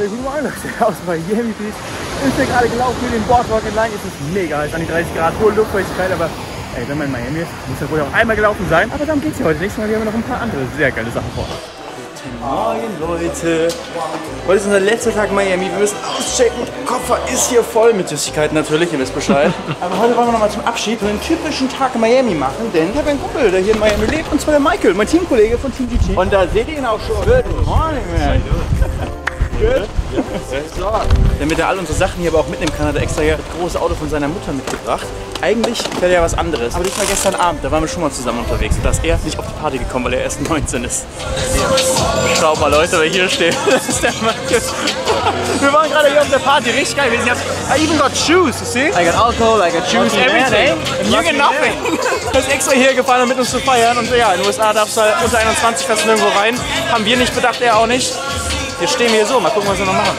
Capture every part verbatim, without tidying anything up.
guten Morgen Leute, aus Miami Beach. Ich bin gerade gelaufen mit dem Boardwalk entlang. Es ist mega heiß, an die dreißig Grad, hohe Luftfeuchtigkeit, aber ey, wenn man in Miami ist, muss ja wohl auch einmal gelaufen sein. Aber darum geht es ja heute nicht, weil wir haben noch ein paar andere sehr geile Sachen vor. Guten Morgen Leute. Heute ist unser letzter Tag in Miami. Wir müssen auschecken. Der Koffer ist hier voll mit Süßigkeiten natürlich, ihr wisst Bescheid. Aber heute wollen wir noch mal zum Abschied einen typischen Tag in Miami machen, denn ich habe einen Kumpel, der hier in Miami lebt, und zwar der Michael, mein Teamkollege von Team G G. Und da seht ihr ihn auch schon. Good morning, man. Good? Ja, damit er all unsere Sachen hier aber auch mitnehmen kann, hat er extra hier das große Auto von seiner Mutter mitgebracht. Eigentlich wäre ja was anderes, aber das war gestern Abend, da waren wir schon mal zusammen unterwegs. Und da ist er nicht auf die Party gekommen, weil er erst neunzehn ist. Schaut mal Leute, wer hier steht. Das ist der Michael. Wir waren gerade hier auf der Party, richtig geil. Wir sind jetzt, I even got shoes, you see? I got alcohol, I got shoes, everything. And you get nothing. Er ist extra hier gefahren, um mit uns zu feiern. Und ja, in den U S A darfst du halt unter einundzwanzig fast nirgendwo rein. Haben wir nicht bedacht, er auch nicht. Jetzt stehen wir hier so, mal gucken, was wir noch machen.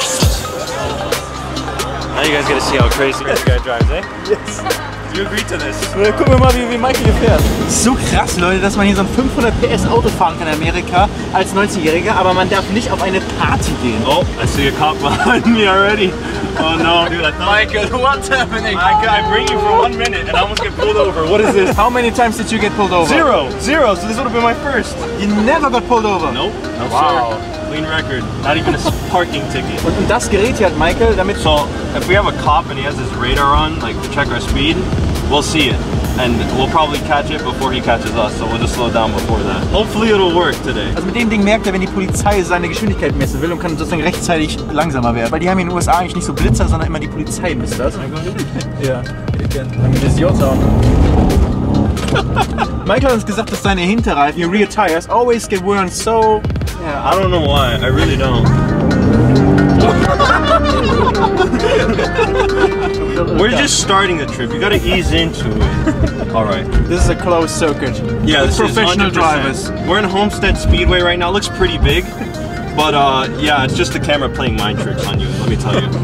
Now you guys get to see how crazy this guy drives, eh? Yes. You agree to this? Ja, gucken wir mal, wie, wie Michael hier fährt. So krass, Leute, dass man hier so ein fünfhundert P S Auto fahren kann in Amerika als neunzigjähriger, aber man darf nicht auf eine Party gehen. Oh, I see a cop behind me already. Oh no, dude, I thought... Michael, what's happening? I, I bring you for one minute and I almost get pulled over. What is this? How many times did you get pulled over? Zero. Zero, so this would have been my first. You never got pulled over? Nope. No, wow. Sir. Clean record. Not even a parking ticket. Und, und das Gerät hier hat Michael, damit... So, if we have a cop and he has his radar on, like to check our speed, we'll see it. And we'll probably catch it before he catches us, so we'll just slow down before that. Hopefully it'll work today. Also mit dem Ding merkt er, wenn die Polizei seine Geschwindigkeit messen will und kann sozusagen rechtzeitig langsamer werden. Weil die haben hier in den U S A eigentlich nicht so Blitzer, sondern immer die Polizei misst das. Ja, das ist your town. Michael hat uns gesagt, dass seine Hinterreifen, your rear tires, always get worn so... Yeah, I don't know why, I really don't. We're just starting the trip. You gotta ease into it. All right. This is a closed circuit. Yeah, this professional is drivers. We're in Homestead Speedway right now. It looks pretty big, but uh, yeah, it's just the camera playing mind tricks on you. Let me tell you.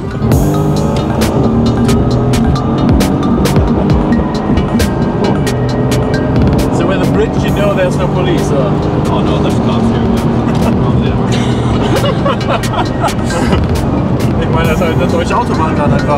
So with the bridge, you know there's no police. Or? Oh no, there's cops here. Ich meine, das ist halt eine deutsche Autobahn gerade einfach.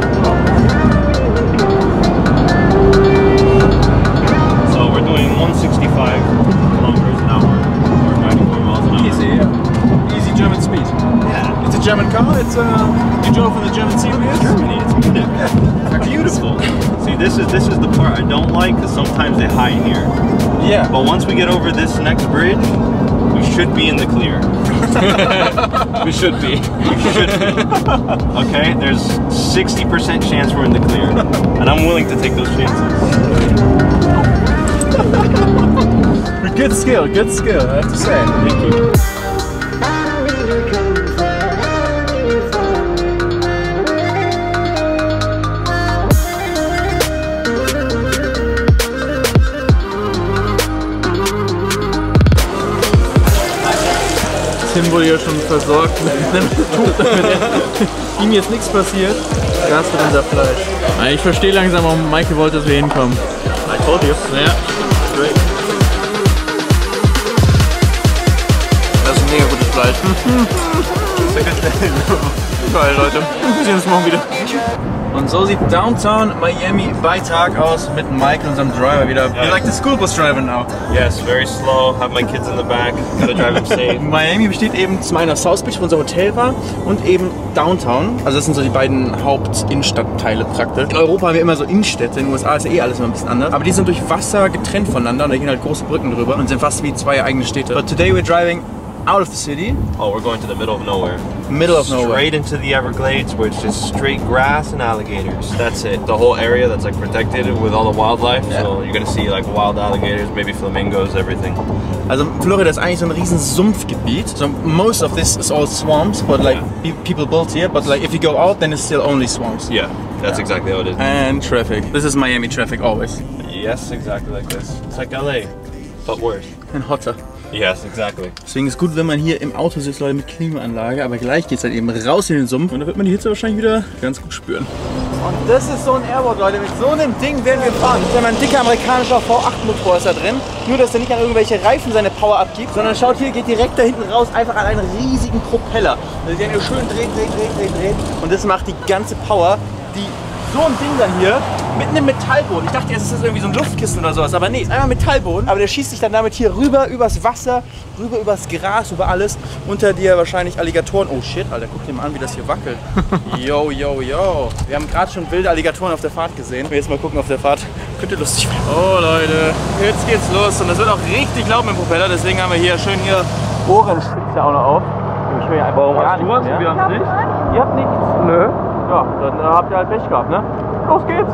So we're doing one sixty-five kilometers an hour, or ninety-four miles an hour. Easy, yeah. Easy German speed. Yeah. It's a German car. It's uh, you drove in the German series. Germany, it's yeah. Beautiful. See, this is this is the part I don't like, because sometimes they hide here. Yeah. But once we get over this next bridge, we should be in the clear. We should be. We should be. Okay, there's sixty percent chance we're in the clear. And I'm willing to take those chances. Good skill, good skill, I have to say. Thank you. Tim wurde ja schon versorgt mit einem Tuch, damit ihm jetzt nichts passiert. Gas für unser Fleisch. Ich verstehe langsam, warum Michael wollte, dass wir hinkommen. I told you. Ja. Great. Das ist ein mega gutes Fleisch. Geil, Leute. Wir sehen uns morgen wieder. Und so sieht Downtown Miami bei Tag aus mit Michael, unserem Driver wieder. Yeah. You like the school bus driver now? Yes, very slow. Have my kids in the back. Gotta drive them safe. Miami besteht eben zum einen aus South Beach, wo unser Hotel war, und eben Downtown. Also das sind so die beiden Hauptinnenstadtteile praktisch. In Europa haben wir immer so Innenstädte, in den U S A ist ja eh alles immer ein bisschen anders. Aber die sind durch Wasser getrennt voneinander und da gehen halt große Brücken drüber und sind fast wie zwei eigene Städte. But today we're driving out of the city. Oh, we're going to the middle of nowhere. Middle of nowhere. Straight into the Everglades, where it's just straight grass and alligators. That's it. The whole area that's like protected with all the wildlife. Yeah. So you're gonna see like wild alligators, maybe flamingos, everything. Also Florida ist eigentlich so ein riesen Sumpfgebiet. So most of this is all swamps, but like yeah. people built here. But like if you go out, then it's still only swamps. Yeah, that's yeah. exactly how it is. And traffic. This is Miami traffic always. Yes, exactly like this. It's like L A, but worse. And hotter. Yes, exactly. Deswegen ist es gut, wenn man hier im Auto sitzt, Leute, mit Klimaanlage. Aber gleich geht es halt eben raus in den Sumpf und da wird man die Hitze wahrscheinlich wieder ganz gut spüren. Und das ist so ein Airboat, Leute. Mit so einem Ding werden wir fahren. Da ist ein dicker amerikanischer V acht Motor ist da drin. Nur, dass er nicht an irgendwelche Reifen seine Power abgibt, sondern schaut hier, geht direkt da hinten raus, einfach an einen riesigen Propeller. Also der hier schön dreht, dreht, dreht, dreht, dreht. Und das macht die ganze Power, die so ein Ding dann hier mitten im Metallboden. Ich dachte erst, es ist irgendwie so ein Luftkissen oder sowas, aber nee, ist einfach Metallboden. Aber der schießt sich dann damit hier rüber, übers Wasser, rüber übers Gras, über alles. Unter dir wahrscheinlich Alligatoren. Oh shit, Alter, guck dir mal an, wie das hier wackelt. Yo, yo, yo. Wir haben gerade schon wilde Alligatoren auf der Fahrt gesehen. Jetzt mal gucken auf der Fahrt. Könnte lustig werden. Oh Leute, jetzt geht's los. Und das wird auch richtig laut mit dem Propeller. Deswegen haben wir hier schön hier Ohrenspitze auch noch auf. Ich höre ja einfach Warum gar hast du nichts was? mehr. Wir haben's nicht. Ihr habt nichts? Nö. Ja, dann äh, habt ihr halt Pech gehabt, ne? Los geht's!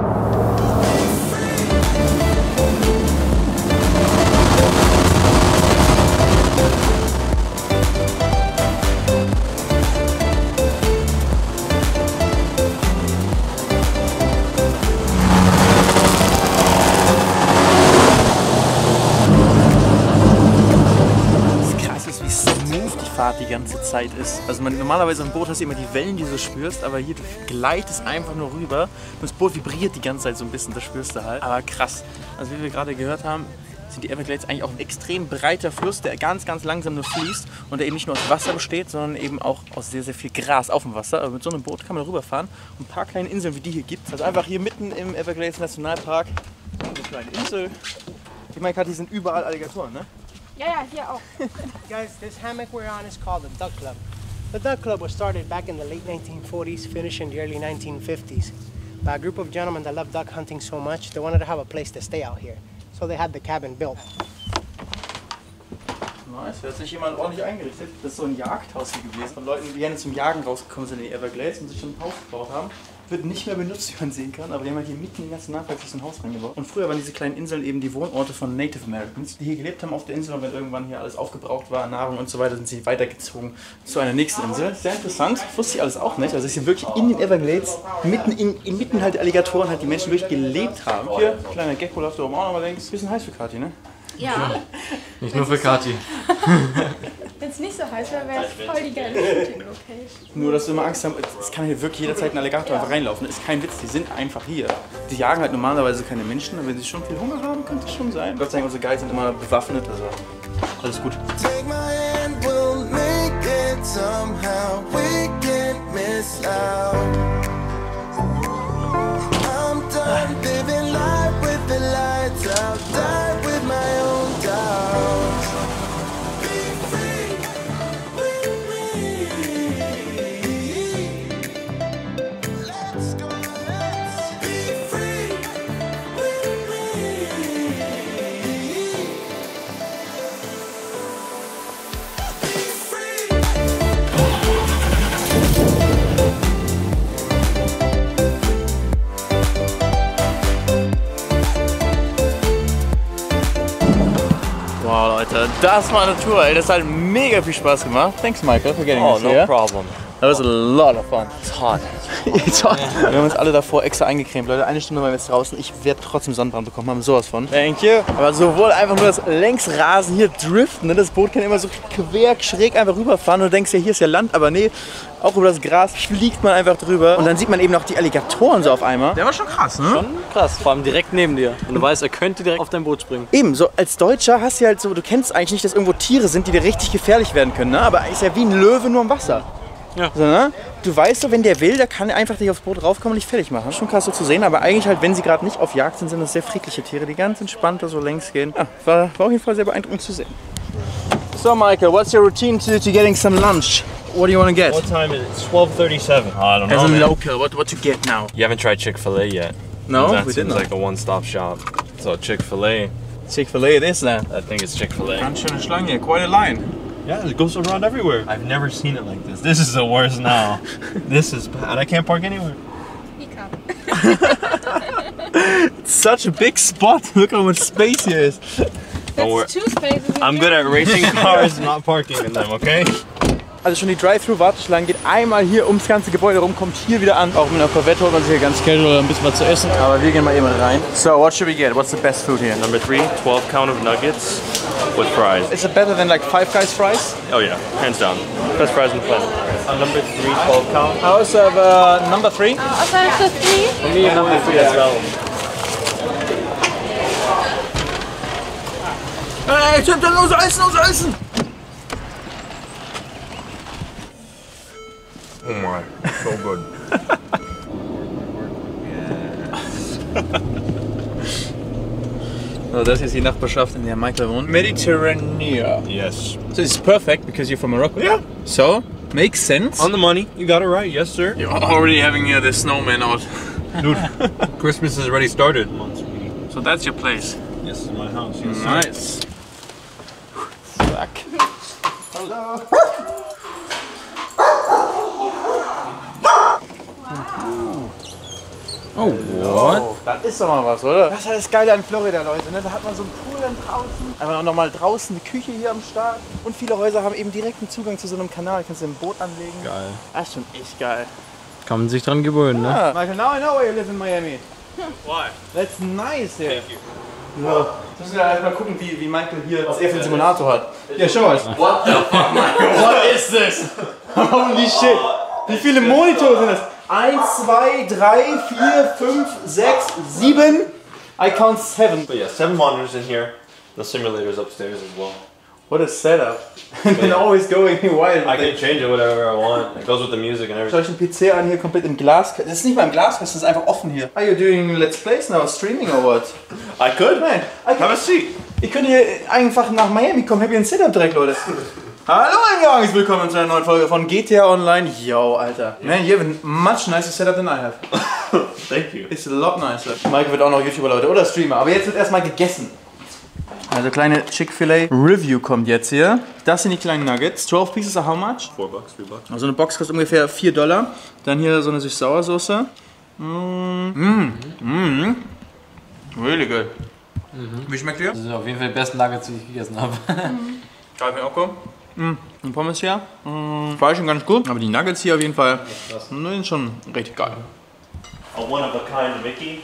Fahrt die ganze Zeit ist. Also man, normalerweise im Boot hast du immer die Wellen, die du spürst, aber hier du gleitest einfach nur rüber und das Boot vibriert die ganze Zeit so ein bisschen, das spürst du halt. Aber krass, also wie wir gerade gehört haben, sind die Everglades eigentlich auch ein extrem breiter Fluss, der ganz, ganz langsam nur fließt und der eben nicht nur aus Wasser besteht, sondern eben auch aus sehr, sehr viel Gras auf dem Wasser. Aber mit so einem Boot kann man rüberfahren und ein paar kleine Inseln wie die hier gibt. Also einfach hier mitten im Everglades Nationalpark eine kleine Insel. Ich meine, die sind überall Alligatoren, ne? Ja, ja, hier auch. Guys, this hammock we're on is called the Duck Club. The Duck Club was started back in the late nineteen forties, finished in the early nineteen fifties. By a group of gentlemen that love duck hunting so much, they wanted to have a place to stay out here. So they had the cabin built. Nice, da hat sich jemand ordentlich eingerichtet. Das ist so ein Jagdhaus hier gewesen. Von Leuten, die gerne zum Jagen rausgekommen sind in die Everglades und sich schon ein Haus gebaut haben. Wird nicht mehr benutzt, wie man sehen kann, aber die haben halt hier mitten in den ganzen Nationalpark sich so ein Haus reingebaut. Und früher waren diese kleinen Inseln eben die Wohnorte von Native Americans, die hier gelebt haben auf der Insel. Und wenn irgendwann hier alles aufgebraucht war, Nahrung und so weiter, sind sie weitergezogen zu einer nächsten Insel. Sehr interessant, wusste ich alles auch nicht. Also es ist hier wirklich in den Everglades, mitten in, inmitten halt Alligatoren, halt die Menschen wirklich gelebt haben. Hier, kleiner Gecko läuft da oben auch noch mal links. Bisschen heiß für Kathi, ne? Ja. Nicht nur für Kathi. Wenn es nicht so heiß wäre, wäre es voll die geile Shooting-Location. Nur, dass du immer Angst hast, es kann hier wirklich jederzeit ein Alligator einfach reinlaufen. Das ist kein Witz, die sind einfach hier. Die jagen halt normalerweise keine Menschen, aber wenn sie schon viel Hunger haben, könnte es schon sein. Gott sei Dank, unsere Guides sind immer bewaffnet, also alles gut. Take my hand, we'll make it somehow. We can't miss out. I'm done living life with the lights out. Die with my own doubts. Be free with me. Let's go, let's be free with me. Wow, Leute, das war eine Tour, ey. Das hat mega viel Spaß gemacht. Thanks, Michael, for getting us here. problem. That was a lot of fun. It's hot. It's hot. Wir haben uns alle davor extra eingecremt, Leute. Eine Stunde waren wir jetzt draußen. Ich werde trotzdem Sonnenbrand bekommen, haben sowas von. Thank you. Aber sowohl einfach nur das Längsrasen hier driften, ne? Das Boot kann immer so quer, schräg einfach rüberfahren und du denkst ja, hier ist ja Land, aber nee, auch über das Gras fliegt man einfach drüber und dann sieht man eben auch die Alligatoren so auf einmal. Der war schon krass, ne? Schon krass, vor allem direkt neben dir. Und du weißt, er könnte direkt auf dein Boot springen. Eben, so als Deutscher hast du halt so, du kennst eigentlich nicht, dass irgendwo Tiere sind, die dir richtig gefährlich werden können, ne? Aber ist ja wie ein Löwe nur im Wasser. Ja. So, ne? Du weißt so, wenn der will, der kann einfach dich aufs Boot raufkommen und dich fertig machen. Das ist schon krass so zu sehen, aber eigentlich halt, wenn sie gerade nicht auf Jagd sind, sind das sehr friedliche Tiere, die ganz entspannt da so längs gehen. Ah, war, war auf jeden Fall sehr beeindruckend zu sehen. So Michael, what's your routine to, to getting some lunch? What do you want to get? What time is it? It's twelve thirty-seven. Oh, I don't As know. a man. local, what, what to get now? You haven't tried Chick-fil-A yet. No, That we seems didn't. like a one-stop shop. So Chick-fil-A, Chick-fil-A it is then. I think it's Chick-fil-A. Ganz schöne Schlange, quite a line. Yeah, it goes around everywhere. I've never seen it like this. This is the worst now. This is bad. I can't park anywhere. You can. It's such a big spot. Look how much space here is. Don't worry. That's two spaces. in I'm here. good at racing cars, not parking in them, okay? Also schon die Drive-Thru-Warteschlange geht einmal hier ums ganze Gebäude rum, kommt hier wieder an. Auch mit einer Corvette holt man sich hier ganz casual ein bisschen was zu essen. Aber wir gehen mal eben rein. So, what should we get? What's the best food here? Number three, twelve count of nuggets. with fries. Is it better than like Five Guys fries? Oh yeah, hands down. Best fries in the planet. Uh, number three, twelve count. I also have uh, number three. Also für three? For me, number three as well. Hey, Tim, dann unser Essen, unser Essen! Oh my, so good. So, das ist die Nachbarschaft, in der Michael wohnt. Mediterranean. Yes. So it's perfect because you're from Morocco. Yeah. So, makes sense. On the money. You got it right. Yes, sir. You're already having uh, the snowman out. Dude, Christmas has already started. So that's your place. This is my house. Yes, sir. Nice. Fuck. Hello. Oh, what? Oh, das ist doch mal was, oder? Das ist halt das Geile an Florida, Leute. Ne? Da hat man so einen Pool dann draußen. Einfach noch mal draußen eine Küche hier am Start. Und viele Häuser haben eben direkten Zugang zu so einem Kanal. Kannst du ein Boot anlegen. Geil. Das ist schon echt geil. Kann man sich dran gewöhnen, ne? Ja. Michael, now I know why you live in Miami. Why? That's nice here. Thank you. Ja. Müssen wir erstmal gucken, wie, wie Michael hier, was er für einen Simulator hat. Ja, schau mal. What the fuck, Michael? What is this? Holy shit. Wie viele Monitore sind das? Eins, zwei, drei, vier, fünf, sechs, sieben. I count seven. But yeah, seven monitors in here. The simulator's upstairs as well. What a setup. And then always going wild. I can change it whatever I want. It goes with the music and Schau everything. ich den P C an hier komplett im Glas. Das ist nicht mal im Glas, das ist einfach offen hier. Are you doing Let's Plays now? Streaming or what? I could. Nein. I Have a seat. Ich könnte hier einfach nach Miami kommen. Habt ihr ein Setup direkt, Leute? Hallo mein Jungs, willkommen zu einer neuen Folge von G T A Online. Yo, Alter. Man, you have a much nicer setup than I have. Thank you. It's a lot nicer. Mike wird auch noch YouTuber, Leute, oder Streamer. Aber jetzt wird erstmal gegessen. Also kleine Chick-fil-A Review kommt jetzt hier. Das sind die kleinen Nuggets. zwölf Pieces are how much? Four bucks, three bucks. Also eine Box kostet ungefähr vier Dollar. Dann hier so eine Süß-Sauer-Soße. Mm. Mm. Mm. Really good. Mhm. Wie schmeckt dir? Das sind auf jeden Fall die besten Nuggets, die ich gegessen habe. Geil, mir auch gut. Mm. Und Pommes hier. Mm. Fleisch schon ganz gut. Aber die Nuggets hier auf jeden Fall mm, sind schon richtig geil. A one-of-a-kind Mickey.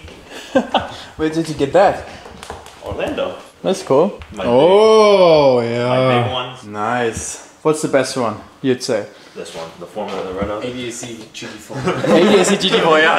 Where did you get that? Orlando. That's cool. My Oh, big, yeah. my big ones. Nice. What's the best one, you'd say? This one, the Formula the Renault. A D A C G T vier. A D A C G T vier, ja.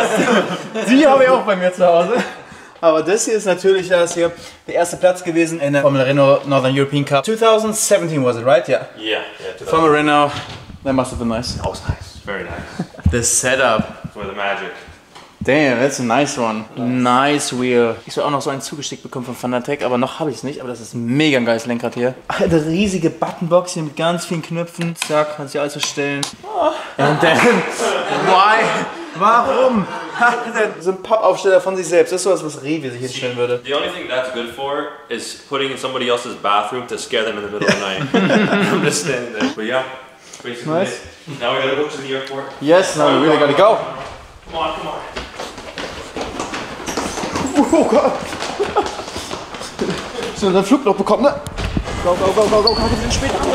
Die habe ich auch bei mir zu Hause. Aber das hier ist natürlich das hier der erste Platz gewesen in der Formula Renault Northern European Cup. twenty seventeen was it, right? Yeah. Yeah, yeah. Formula Renault. That must have been nice. That was nice. Very nice. The setup. For the magic. Damn, that's a nice one. Nice wheel. Ich soll auch noch so einen zugeschickt bekommen von Fanatec, aber noch habe ich es nicht. Aber das ist ein mega geiles Lenkrad hier. Eine riesige Buttonbox hier mit ganz vielen Knöpfen. Zack, kannst du alles verstellen. And then, why? Warum? So ein Pappaufsteller von sich selbst. Das ist sowas, was Rewe sich hinstellen würde. The only thing that's good for is putting in somebody else's bathroom to scare them in the middle of the night. I'm just standing there. But yeah, basically Nice. it. Now we gotta go to the airport. Yes, now we really gotta go. Come on, come on. Oh Gott. So, unseren Flug noch bekommen, ne? Go, go, go, go, go, go, wir sind spät an.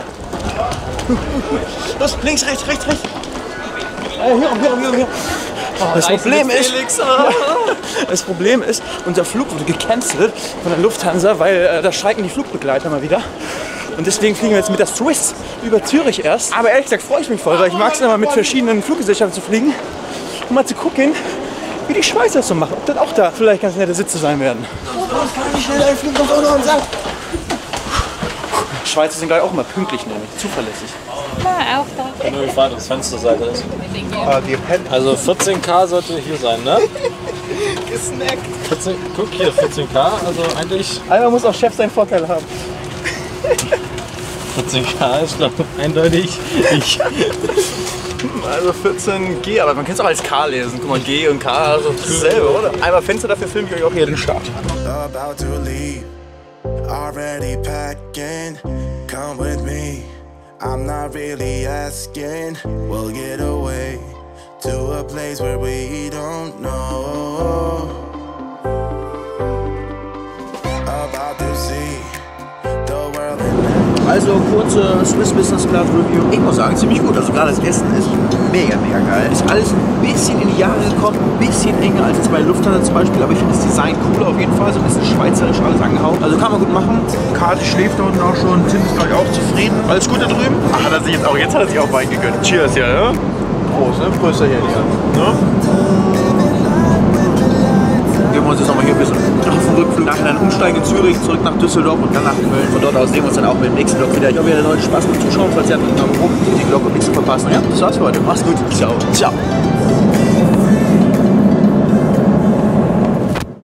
Los, los, links, rechts, rechts, rechts. Äh, hier, hier, hier, hier. Oh, das Problem ist, das Problem ist, unser Flug wurde gecancelt von der Lufthansa, weil äh, da streiken die Flugbegleiter mal wieder. Und deswegen fliegen wir jetzt mit der Swiss über Zürich erst. Aber ehrlich gesagt freue ich mich voll, weil ich mag es immer mit verschiedenen Fluggesellschaften zu fliegen, um mal zu gucken, wie die Schweizer das so machen. Ob das auch da vielleicht ganz nette Sitze sein werden. Los, kann ich schnell einfliegen, kommt auch noch und sagt. Schweizer sind gerade auch immer pünktlich, nämlich zuverlässig. Ja, auch da. Wenn nur gefragt, was Fensterseite ist. Ah, die Also vierzehn K sollte hier sein, ne? gesnackt. vierzehn, guck hier, vierzehn K, also eigentlich Einmal muss auch Chef seinen Vorteil haben. vierzehn K ist glaube ich eindeutig ich. Also vierzehn G, aber man kann es auch als K lesen. Guck mal, G und K, also dasselbe, oder? Einmal Fenster, dafür filme ich euch auch hier den Start. About to leave, already packing. Come with me, I'm not really asking. We'll get away to a place where we don't know. About to see the world in Also kurze Swiss Business Class Review. Ich muss sagen, ziemlich gut. Also gerade das Essen ist mega, mega geil. Ist alles ein bisschen in die Jahre gekommen, ein bisschen enger als bei Lufthansa zum Beispiel, aber ich finde das Design cooler auf jeden Fall, so ein bisschen schweizerisch alles angehaucht. Also kann man gut machen. Kati schläft da unten auch schon, Tim ist glaube ich auch zufrieden. Alles gut da drüben? Ach, hat er sich jetzt auch, jetzt hat er sich auch Wein gegönnt. Cheers, ja, ja? Prost, ne? Prost hier, ja. Ne? Geben wir uns jetzt nochmal hier ein bisschen auf den Rückflug, nachher dann umsteigen in Zürich, zurück nach Düsseldorf und dann nach Köln. Von dort aus sehen wir uns dann auch mit dem nächsten Vlog wieder. Ich hoffe, ihr hattet heute Spaß mit Zuschauen, falls ihr habt, noch rum, die Vlog und nichts zu verpassen. Ja, das war's für heute. Mach's gut. Ciao. Ciao.